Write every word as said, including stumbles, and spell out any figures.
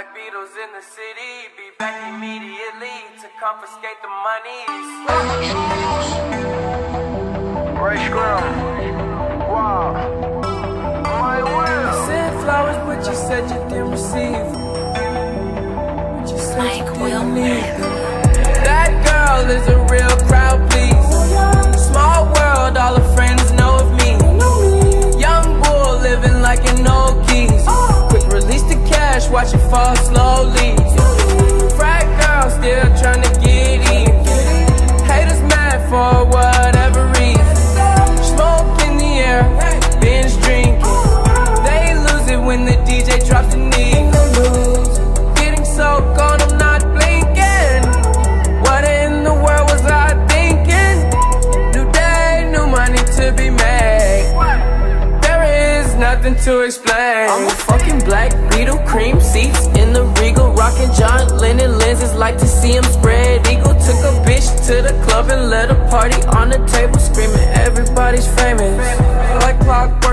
like Beatles in the city. Be back immediately to confiscate the monies. Ray Scrum. Wow. My will. You sent flowers, but you said you didn't receive them. But you said you didn't need them. That girl is a real crowd, please. Small world, all her friends know of me. Young bull living like an old geese. Quick release the cash, watch it fall slowly. Frat girl still trying to get in. Haters mad for whatever reason. Smoke in the air, binge drinking. They lose it when the D J drops the knee. Getting so gone, I'm not blinking. What in the world was I thinking? New day, new money to be made. There is nothing to explain. I'm a fucking black Beatle, cream seats in the Regal, rocking John Lennon lenses, like to see him spread eagle. Took a bitch to the club and let a party on the table, screaming everybody's famous. Like clockwork,